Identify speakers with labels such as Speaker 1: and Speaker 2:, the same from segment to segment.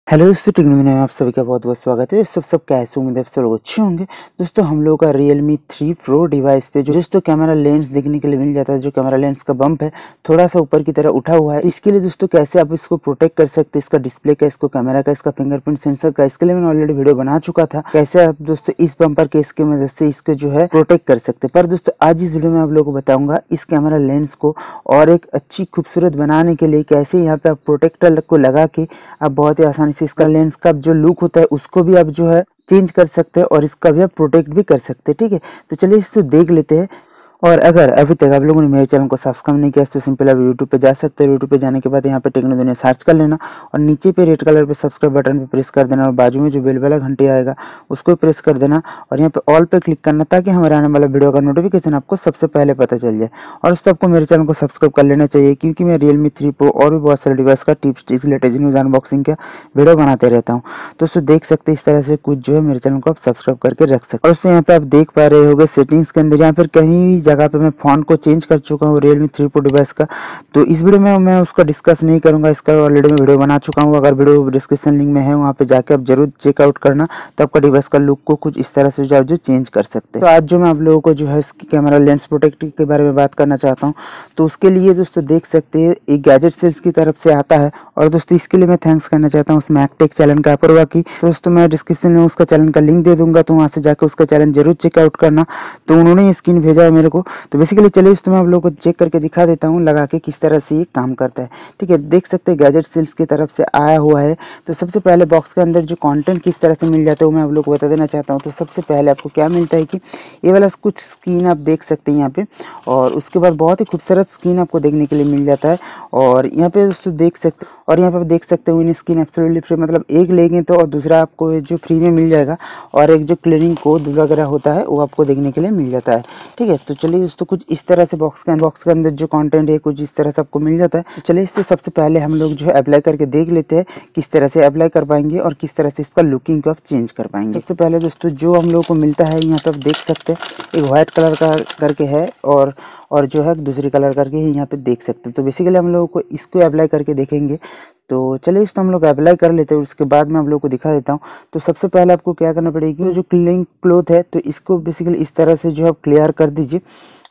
Speaker 1: Hello दोस्तों, technology में आप सभी का बहुत बहुत स्वागत है। सब कैसे उम्मीद है सब लोग अच्छे होंगे। दोस्तों हम लोग का Realme 3 Pro डिवाइस पे जो दोस्तों कैमरा लेंस देखने के लिए मिल जाता है, जो कैमरा लेंस का बम्प है थोड़ा सा ऊपर की तरह उठा हुआ है। इसके लिए दोस्तों कैसे आप इसको प्रोटेक्ट कर सकते हैं, इसका डिस्प्ले का, इसको कैमरा का, इसका फिंगरप्रिंट सेंसर का, इसके लिए मैंने ऑलरेडी वीडियो बना चुका था। कैसे आप दोस्तों इस बम्पर केस की मदद से इसको जो है प्रोटेक्ट कर सकते हैं। पर दोस्तों आज इस वीडियो में आप लोगों को बताऊंगा इस कैमरा लेंस को और एक अच्छी खूबसूरत बनाने के लिए कैसे यहाँ पे आप प्रोटेक्टर को लगा के आप बहुत ही आसानी से इसका लेंस का जो लुक होता है उसको भी आप जो है चेंज कर सकते हैं और इसका भी आप प्रोटेक्ट भी कर सकते हैं। ठीक है, तो चलिए इसको देख लेते हैं। और अगर अभी तक आप लोगों ने मेरे चैनल को सब्सक्राइब नहीं किया तो सिंपल आप यूट्यूब पे जा सकते हैं। यूट्यूब पे जाने के बाद यहाँ पे टेक्नो दुनिया सर्च कर लेना और नीचे पे रेड कलर पे सब्सक्राइब बटन पे प्रेस कर देना और बाजू में जो बेल वाला घंटी आएगा उसको प्रेस कर देना और यहाँ पे ऑल पे क्लिक करना ताकि हमारे आने वाला वीडियो का नोटिफिकेशन आपको सबसे पहले पता चल जाए। और उससे आपको मेरे चैनल को सब्सक्राइब कर लेना चाहिए क्योंकि मैं Realme 3 Pro और भी बहुत सारे डिवाइस का tips tricks latest news unboxing का वीडियो बनाते रहता हूँ। तो उसको देख सकते हैं इस तरह से कुछ जो है मेरे चैनल को आप सब्सक्राइब करके रख सकते हैं। और उससे यहाँ पे आप देख पा रहे होंगे सेटिंग्स के अंदर या फिर कहीं भी जगह पे मैं फोन को चेंज कर चुका हूँ Realme 3 Pro डिवाइस का। तो इस वीडियो में मैं उसका डिस्कस नहीं करूंगा, इसका ऑलरेडी मैं वीडियो बना चुका हूँ। अगर वीडियो डिस्क्रिप्शन लिंक में है वहाँ पे जाके आप जरूर चेकआउट करना, तो आपका डिवाइस का लुक को कुछ इस तरह से जो आप जो चेंज कर सकते हैं। तो आज जो मैं आप लोगों को जो है इसकी कैमरा लेंस प्रोटेक्ट के बारे में बात करना चाहता हूँ। तो उसके लिए दोस्तों देख सकते हैं एक गैजेट सेल्स की तरफ से आता है और दोस्तों इसके लिए मैं थैंक्स करना चाहता हूँ उस मैकटेक चैनल का अपूर्वा की। दोस्तों मैं डिस्क्रिप्शन में उसका चैनल का लिंक दे दूंगा, तो वहाँ से जाकर उसका चैनल जरूर चेकआउट करना। तो उन्होंने ये स्क्रीन भेजा है मेरे को। तो बेसिकली चलिए इसमें आप लोगों को चेक करके दिखा देता हूँ लगा के किस तरह से ये काम करता है। ठीक है, देख सकते हैं गैजेट सेल्स की तरफ से आया हुआ है। तो सबसे पहले बॉक्स के अंदर जो कंटेंट किस तरह से मिल जाता है वो मैं आप लोग को बता देना चाहता हूँ। तो सबसे पहले आपको क्या मिलता है कि ये वाला कुछ स्क्रीन आप देख सकते हैं यहाँ पे, और उसके बाद बहुत ही खूबसूरत स्क्रीन आपको देखने के लिए मिल जाता है। और यहाँ पे दोस्तों देख सकते और यहाँ पे देख सकते हो इन स्क्रीन एब्सोल्युटली फ्री, मतलब एक लेंगे तो और दूसरा आपको जो फ्री में मिल जाएगा और एक जो क्लीनिंग कोड वगैरह होता है वो आपको देखने के लिए मिल जाता है। ठीक है, तो चलिए दोस्तों कुछ इस तरह से बॉक्स के अंदर जो कंटेंट है कुछ इस तरह से आपको मिल जाता है। तो चलिए इसको सबसे पहले हम लोग जो है अप्लाई करके देख लेते हैं किस तरह से अप्लाई कर पाएंगे और किस तरह से इसका लुकिंग को आप चेंज कर पाएंगे। सबसे पहले दोस्तों जो हम लोग को मिलता है यहाँ पे आप देख सकते हैं एक व्हाइट कलर का करके है और जो है दूसरी कलर करके ही यहाँ पे देख सकते हैं। तो बेसिकली हम लोगों को इसको अप्लाई करके देखेंगे। तो चलिए इसको हम लोग अप्लाई कर लेते हैं, उसके बाद मैं आप लोगों को दिखा देता हूँ। तो सबसे पहले आपको क्या करना पड़ेगी, जो क्लीनिंग क्लॉथ है तो इसको बेसिकली इस तरह से जो है क्लियर कर दीजिए।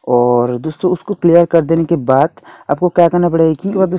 Speaker 1: और दोस्तों उसको क्लियर कर देने के बाद आपको क्या करना पड़ेगा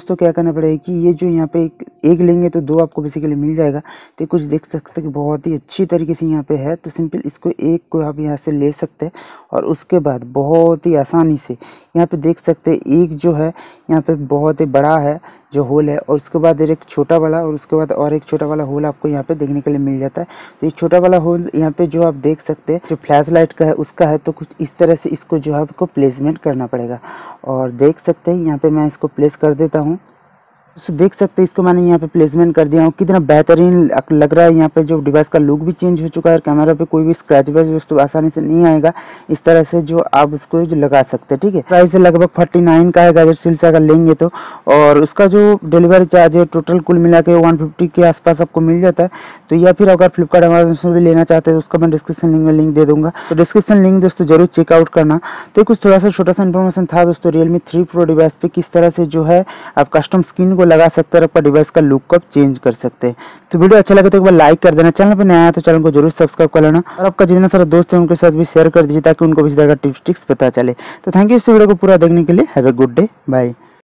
Speaker 1: कि ये जो यहाँ पे एक लेंगे तो दो आपको बेसिकली मिल जाएगा। तो कुछ देख सकते हैं कि बहुत ही अच्छी तरीके से यहाँ पे है। तो सिंपल इसको एक को आप यहाँ से ले सकते हैं और उसके बाद बहुत ही आसानी से यहाँ पे देख सकते हैं एक जो है यहाँ पे बहुत ही बड़ा है जो होल है और उसके बाद एक छोटा वाला और उसके बाद और एक छोटा वाला होल आपको यहाँ पे देखने के लिए मिल जाता है। तो ये छोटा वाला होल यहाँ पे जो आप देख सकते हैं जो फ्लैश लाइट का है उसका है। तो कुछ इस तरह से इसको जो है आपको प्लेसमेंट करना पड़ेगा और देख सकते हैं यहाँ पे मैं इसको प्लेस कर देता हूँ। तो देख सकते हैं इसको मैंने यहाँ पे प्लेसमेंट कर दिया हूँ, कितना बेहतरीन लग रहा है। यहाँ पे जो डिवाइस का लुक भी चेंज हो चुका है, कैमरा पे कोई भी स्क्रैच बैच दोस्तों आसानी से नहीं आएगा। इस तरह से जो आप उसको जो लगा सकते हैं। ठीक है, प्राइस लगभग 49 का है गैजेट सेल से अगर लेंगे तो, और उसका जो डिलीवरी चार्ज है टोटल कुल मिला के 150 के आसपास आपको मिल जाता है। तो या फिर अगर फ्लिपकार्ट अमेजन से भी लेना चाहते हैं तो उसका मैं डिस्क्रिप्शन लिंक में लिंक दे दूंगा। तो डिस्क्रिप्शन लिंक दोस्तों जरूर चेकआउट करना। तो कुछ थोड़ा सा छोटा सा इन्फॉर्मेशन था दोस्तों Realme 3 Pro डिवाइस पे किस तरह से जो है आप कस्टम स्क्रीन को लगा सकते हैं, आपका डिवाइस का लुक को आप चेंज कर सकते हैं। तो वीडियो अच्छा लगे तो एक बार लाइक कर देना, चैनल पर नया है तो चैनल को जरूर सब्सक्राइब कर लेना और आपका जितना सारा दोस्त है उनके साथ भी शेयर कर दीजिए ताकि उनको भी इस तरह का टिप्स ट्रिक्स पता चले। तो थैंक यू इस वीडियो को पूरा देखने के लिए। Have a good day, bye.